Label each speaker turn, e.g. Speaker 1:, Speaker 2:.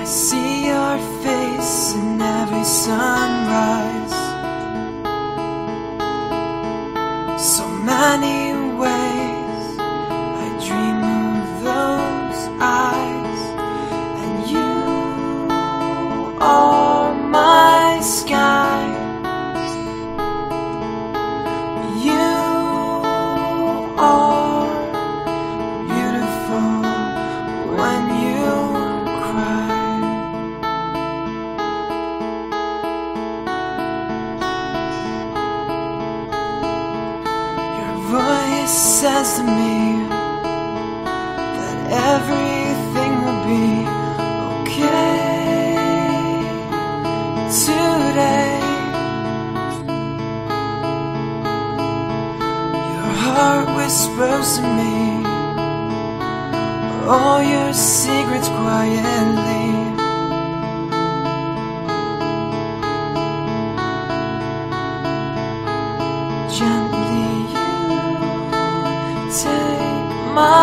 Speaker 1: I see your face in every sunrise. So many ways I dream of those eyes, and you are my sky. You are beautiful when you cry. Your voice says to me that everything will be okay today. Your heart whispers to me all your secrets quietly. Gently you take my